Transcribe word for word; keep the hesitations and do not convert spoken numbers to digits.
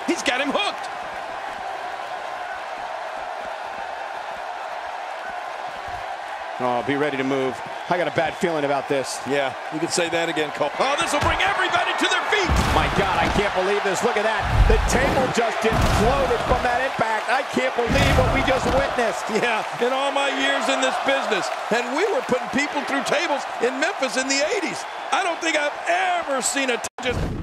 He's got him hooked. Oh, be ready to move. I got a bad feeling about this. Yeah, you could say that again, Cole. Oh, this will bring everybody to their feet. My God, I can't believe this. Look at that. The table just imploded from that impact. I can't believe what we just witnessed. Yeah, in all my years in this business, and we were putting people through tables in Memphis in the eighties. I don't think I've ever seen a just